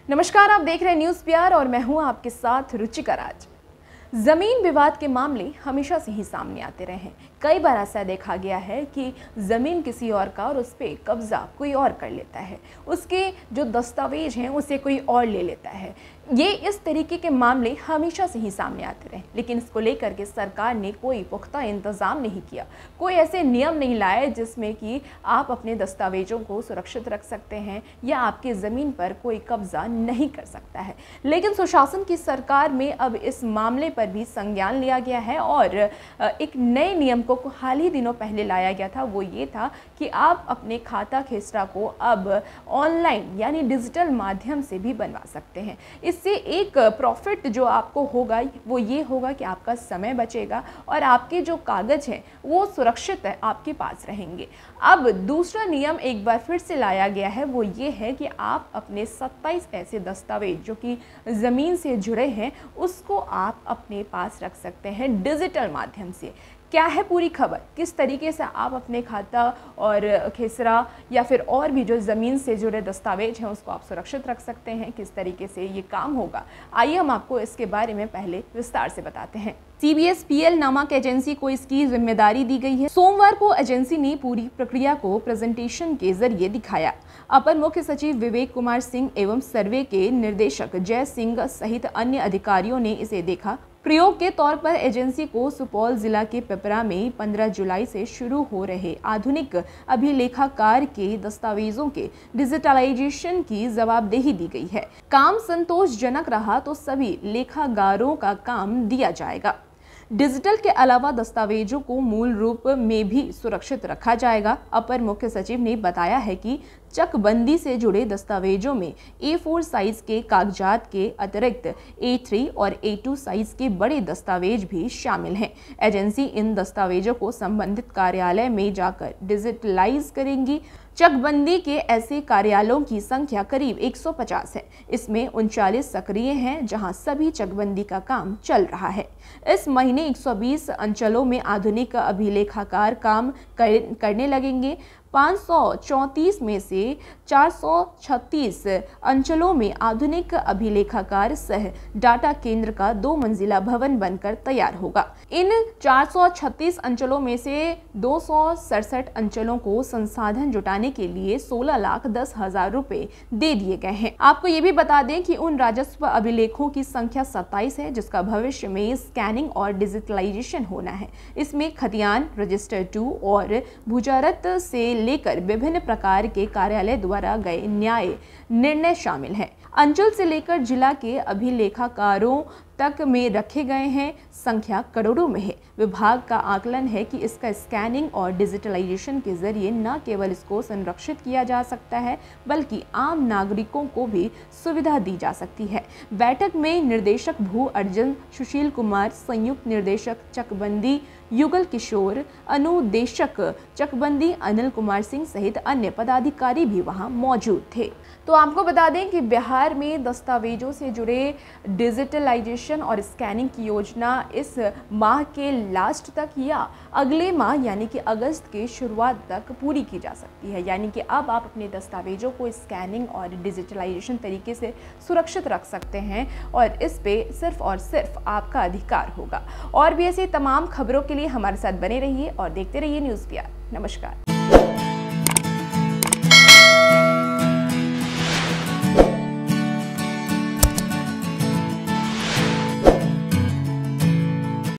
नमस्कार, आप देख रहे हैं न्यूज़ प्यार और मैं हूं आपके साथ रुचिका राज। जमीन विवाद के मामले हमेशा से ही सामने आते रहे हैं। कई बार ऐसा देखा गया है कि जमीन किसी और का और उस पर कब्जा कोई और कर लेता है, उसके जो दस्तावेज हैं उसे कोई और ले लेता है। ये इस तरीके के मामले हमेशा से ही सामने आते रहे, लेकिन इसको लेकर के सरकार ने कोई पुख्ता इंतजाम नहीं किया, कोई ऐसे नियम नहीं लाए जिसमें कि आप अपने दस्तावेजों को सुरक्षित रख सकते हैं या आपकी ज़मीन पर कोई कब्जा नहीं कर सकता है। लेकिन सुशासन की सरकार में अब इस मामले पर भी संज्ञान लिया गया है और एक नए नियम को हाल ही दिनों पहले लाया गया था। वो ये था कि आप अपने खाता खेसरा को अब ऑनलाइन यानी डिजिटल माध्यम से भी बनवा सकते हैं। इससे एक प्रॉफिट जो आपको होगा वो ये होगा कि आपका समय बचेगा और आपके जो कागज हैं वो सुरक्षित है, आपके पास रहेंगे। अब दूसरा नियम एक बार फिर से लाया गया है, वो ये है कि आप अपने 27 ऐसे दस्तावेज जो कि ज़मीन से जुड़े हैं उसको आप अपने पास रख सकते हैं डिजिटल माध्यम से। क्या है पूरी खबर, किस तरीके से आप अपने खाता और खेसरा या फिर और भी जो ज़मीन से जुड़े दस्तावेज हैं उसको आप सुरक्षित रख सकते हैं, किस तरीके से ये काम होगा, आइए हम आपको इसके बारे में पहले विस्तार से बताते हैं। CBSPL नामक एजेंसी को इसकी जिम्मेदारी दी गई है। सोमवार को एजेंसी ने पूरी प्रक्रिया को प्रेजेंटेशन के जरिए दिखाया। अपर मुख्य सचिव विवेक कुमार सिंह एवं सर्वे के निर्देशक जय सिंह सहित अन्य अधिकारियों ने इसे देखा। प्रयोग के तौर पर एजेंसी को सुपौल जिला के पिपरा में 15 जुलाई से शुरू हो रहे आधुनिक अभिलेखाकार के दस्तावेजों के डिजिटलाइजेशन की जवाबदेही दी गई है। काम संतोषजनक रहा तो सभी लेखागारों का काम दिया जाएगा। डिजिटल के अलावा दस्तावेजों को मूल रूप में भी सुरक्षित रखा जाएगा। अपर मुख्य सचिव ने बताया है कि चकबंदी से जुड़े दस्तावेजों में A4 साइज के कागजात के अतिरिक्त A3 और A2 साइज के बड़े दस्तावेज भी शामिल हैं। एजेंसी इन दस्तावेजों को संबंधित कार्यालय में जाकर डिजिटलाइज करेंगी। चकबंदी के ऐसे कार्यालयों की संख्या करीब 150 है। इसमें 39 सक्रिय हैं जहां सभी चकबंदी का काम चल रहा है। इस महीने 120 अंचलों में आधुनिक अभिलेखाकार काम करने लगेंगे। 534 में से 436 अंचलों में आधुनिक अभिलेखाकार सह डाटा केंद्र का 2 मंजिला भवन बनकर तैयार होगा। इन 436 अंचलों में से 267 अंचलों को संसाधन जुटाने के लिए 16,10,000 रुपए दे दिए गए हैं। आपको ये भी बता दें कि उन राजस्व अभिलेखों की संख्या 27 है जिसका भविष्य में स्कैनिंग और डिजिटलाइजेशन होना है। इसमें खतियान, रजिस्टर 2 और भूजारत से लेकर विभिन्न प्रकार के कार्यालय द्वारा गए न्याय निर्णय शामिल हैं। अंचल से लेकर जिला के अभिलेखाकारों तक में रखे गए हैं, संख्या करोड़ों में है। विभाग का आकलन है कि इसका स्कैनिंग और डिजिटलाइजेशन के जरिए न केवल इसको संरक्षित किया जा सकता है बल्कि आम नागरिकों को भी सुविधा दी जा सकती है। बैठक में निर्देशक भू अर्जन सुशील कुमार, संयुक्त निर्देशक चकबंदी युगल किशोर, अनुदेशक चकबंदी अनिल कुमार सिंह सहित अन्य पदाधिकारी भी वहां मौजूद थे। तो आपको बता दें कि बिहार में दस्तावेजों से जुड़े डिजिटलाइजेशन और स्कैनिंग की योजना इस माह के लास्ट तक या अगले माह यानी कि अगस्त के शुरुआत तक पूरी की जा सकती है। यानी कि अब आप अपने दस्तावेजों को स्कैनिंग और डिजिटलाइजेशन तरीके से सुरक्षित रख सकते हैं और इस पे सिर्फ और सिर्फ आपका अधिकार होगा। और भी ऐसी तमाम खबरों के लिए हमारे साथ बने रहिए और देखते रहिए न्यूज़ प्यार। नमस्कार।